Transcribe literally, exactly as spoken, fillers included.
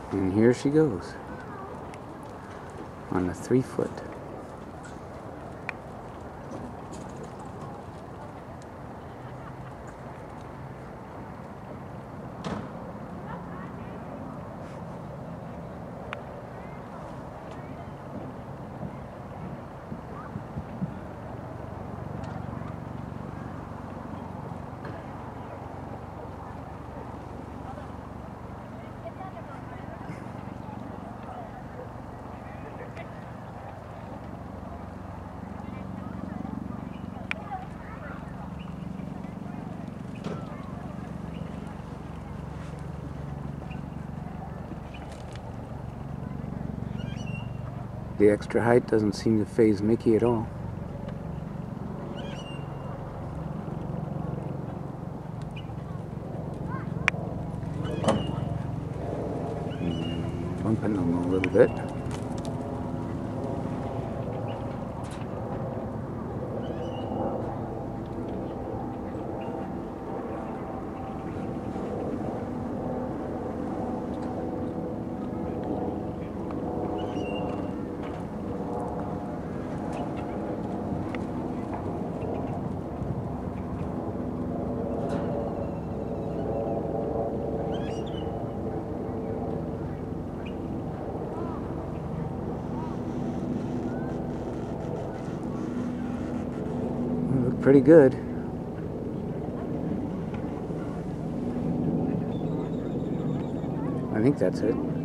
And here she goes on a three foot. The extra height doesn't seem to faze Mickey at all. Mm, bumping them a little bit. Look pretty good. I think that's it.